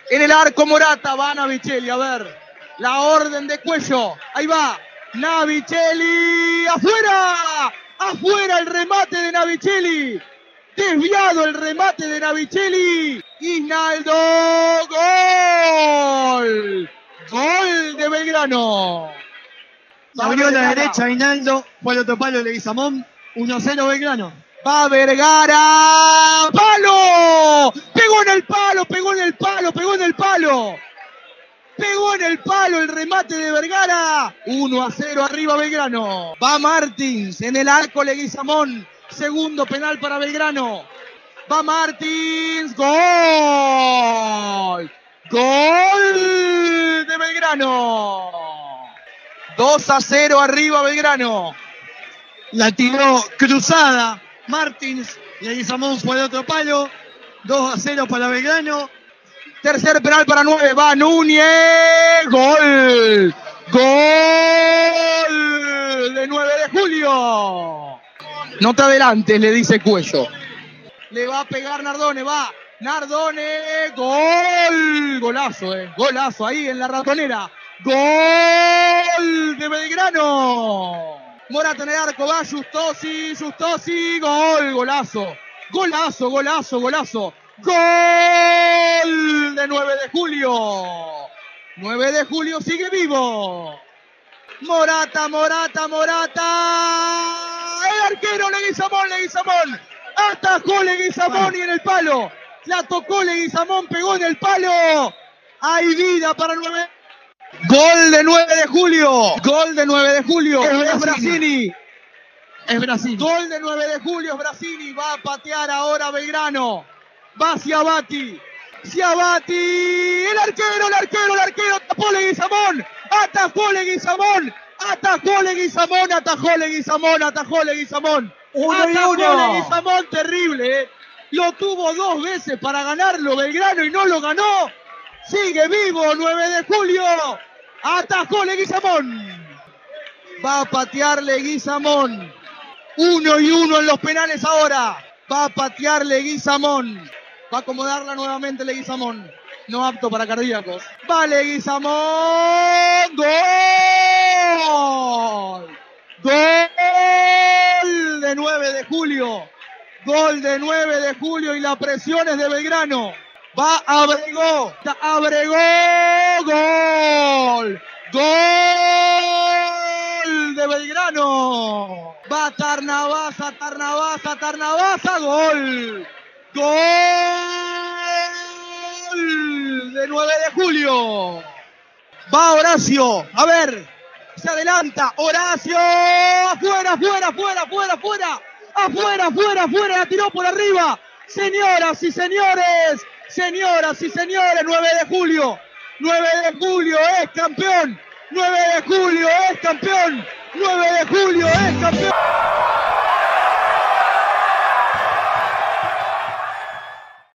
En el arco Morata, va Navicelli, a ver. La orden de Cuello, ahí va. Navicelli, afuera. Afuera el remate de Navicelli. Desviado el remate de Navicelli. Isnaldo, gol. Gol de Belgrano. Abrió la derecha Hinaldo, fue al otro palo de Leguizamón, 1-0 Belgrano. Va Vergara, ¡palo! Pegó en el palo, pegó en el palo, pegó en el palo. Pegó en el palo el remate de Vergara. 1-0 arriba Belgrano. Va Martins en el arco Leguizamón. Segundo penal para Belgrano. Va Martins, gol. Gol de Belgrano. 2-0 arriba Belgrano. La tiró cruzada Martins, Leguizamón fue al otro palo, 2-0 para Belgrano. Tercer penal para 9, va Núñez, gol. Gol de 9 de julio. No te adelantes, le dice Cuello. Le va a pegar Nardone, va. Nardone, gol. Golazo, golazo ahí en la ratonera. Gol de Belgrano. Morata en el arco, va Justosi, Justosi, gol, golazo. Golazo, golazo, golazo. Gol de 9 de julio. 9 de julio sigue vivo. Morata, Morata, Morata. El arquero Leguizamón, Leguizamón. Atajó Leguizamón y en el palo. La tocó Leguizamón, pegó en el palo. Hay vida para 9. Gol de 9 de julio. Gol de 9 de julio. Es Brassini. Es Brasil. Gol de 9 de julio es Brassini. Va a patear ahora Belgrano. Va Ciabatti. Ciabatti. El arquero. Tapó Leguizamón. Atajó Leguizamón. Atajó Leguizamón. Atajó Leguizamón. Atajó Leguizamón. Atajó Leguizamón. Terrible. Lo tuvo 2 veces para ganarlo Belgrano y no lo ganó. Sigue vivo 9 de julio. Atajó Leguizamón. Va a patear Leguizamón. 1-1 en los penales ahora. Va a patear Leguizamón. Va a acomodarla nuevamente Leguizamón. No apto para cardíacos. Va Leguizamón. ¡Gol! Gol de 9 de julio. Gol de 9 de julio y la presión es de Belgrano. Va Abregó. Abregó. Gol. Gol de Belgrano. Va Tarnabaza, Tarnabaza, Tarnabaza. Gol. Gol de 9 de julio. Va Horacio. A ver. Se adelanta. Horacio. Afuera, afuera, afuera, afuera, afuera. Afuera, afuera, afuera. La tiró por arriba. Señoras y señores. Señoras y señores. 9 de julio. 9 de julio es campeón. 9 de julio es campeón. 9 de julio es campeón.